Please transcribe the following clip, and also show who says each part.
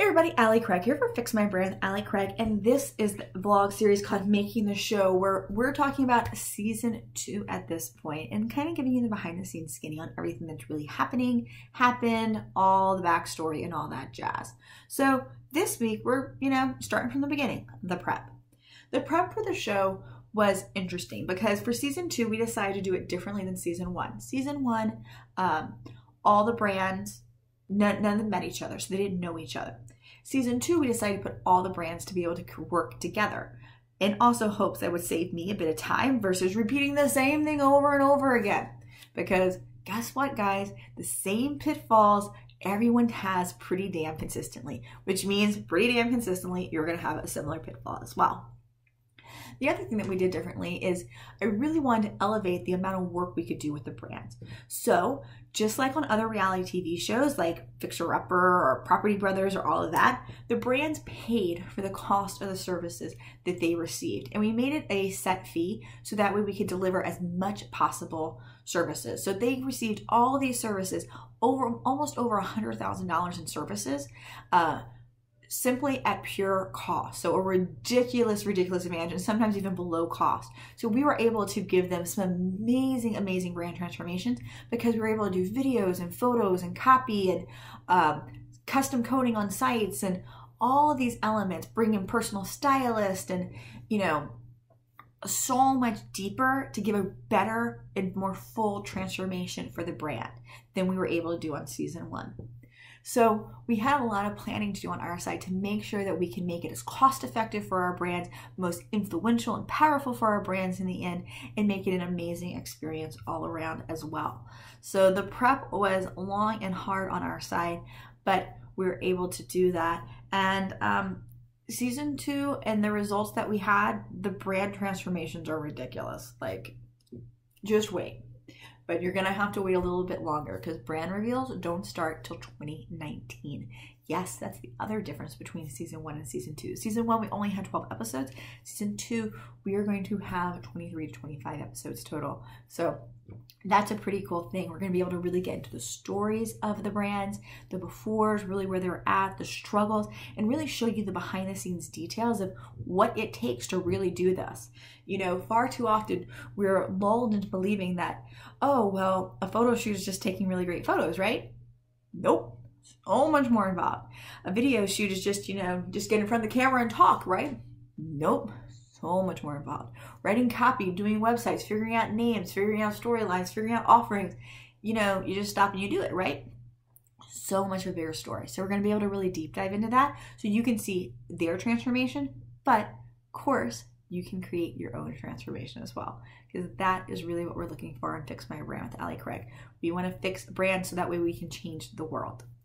Speaker 1: Hey everybody, Allie Craig here for Fix My Brand, Allie Craig, and this is the vlog series called Making the Show, where we're talking about season 2 at this point and kind of giving you the behind the scenes skinny on everything that's really happened, all the backstory and all that jazz. So this week we're, starting from the beginning, the prep. The prep for the show was interesting because for season 2 we decided to do it differently than season 1. Season 1, all the brands, none of them met each other, so they didn't know each other. Season 2, we decided to put all the brands to be able to work together, in also hopes that would save me a bit of time versus repeating the same thing over and over again. Because guess what, guys? The same pitfalls everyone has pretty damn consistently, which means pretty damn consistently you're going to have a similar pitfall as well. The other thing that we did differently is I really wanted to elevate the amount of work we could do with the brands. So just like on other reality TV shows like Fixer Upper or Property Brothers or all of that, the brands paid for the cost of the services that they received. And we made it a set fee so that way we could deliver as much possible services. So they received all these services, almost over $100,000 in services, simply at pure cost. So a ridiculous advantage, and sometimes even below cost. So we were able to give them some amazing brand transformations because we were able to do videos and photos and copy and custom coding on sites and all of these elements, bring in personal stylist and, so much deeper to give a better and more full transformation for the brand than we were able to do on season 1. So we had a lot of planning to do on our side to make sure that we can make it as cost effective for our brands, most influential and powerful for our brands in the end, and make it an amazing experience all around as well. So the prep was long and hard on our side, but we were able to do that. And season 2 and the results that we had, the brand transformations are ridiculous. Like, just wait. But you're going to have to wait a little bit longer because brand reveals don't start till 2019. Yes, that's the other difference between season 1 and season 2. Season 1, we only had 12 episodes. Season 2, we are going to have 23 to 25 episodes total. So that's a pretty cool thing. We're going to be able to really get into the stories of the brands, the befores, really where they're at, the struggles, and really show you the behind the scenes details of what it takes to really do this. Far too often we're lulled into believing that, oh, well, a photo shoot is just taking really great photos, right? Nope. So much more involved. A video shoot is just, just get in front of the camera and talk, right? Nope. So much more involved. Writing copy, doing websites, figuring out names, figuring out storylines, figuring out offerings. You just stop and you do it, right? So much of a bigger story. So we're going to be able to really deep dive into that so you can see their transformation, but of course, you can create your own transformation as well, because that is really what we're looking for on Fix My Brand with Allie Craig. We want to fix the brand so that way we can change the world.